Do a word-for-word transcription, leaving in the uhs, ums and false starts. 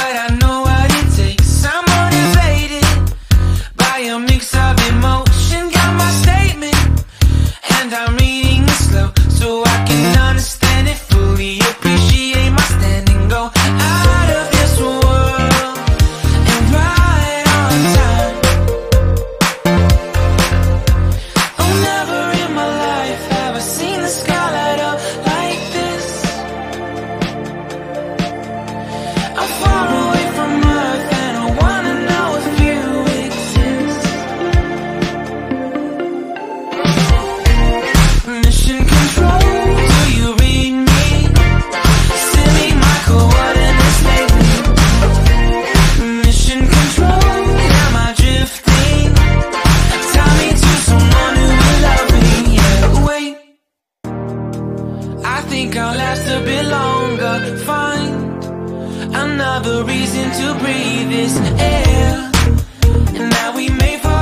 but I know what it takes. I'm motivated by a mix of emotion. Got my statement, and I'm reading it slow so I can understand it fully. Appreciate my stand and go out of this world and right on time. Oh, never in my life have I seen the sky light up like this. I'm far away from Earth and I wanna know if you exist. Mission control, do you read me? Send me my coordinates lately. Mission control, am I drifting? Tie me to someone who will love me. Yeah, wait, I think I'll last a bit longer. Find another reason to breathe this air, and now we may fall